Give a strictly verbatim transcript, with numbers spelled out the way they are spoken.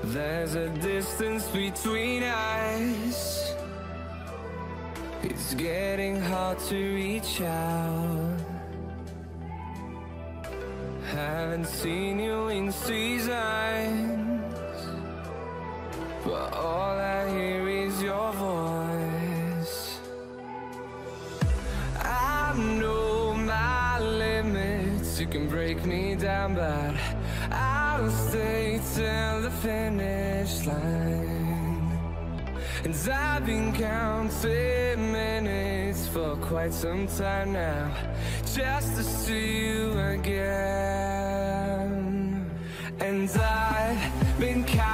There's a distance between us. It's getting hard to reach out. Haven't seen you in seasons, but all I hear is your voice. I know my limits, you can break me down, but I'll stay till the finish line. And I've been counting minutes for quite some time now, just to see you again. And I've been counting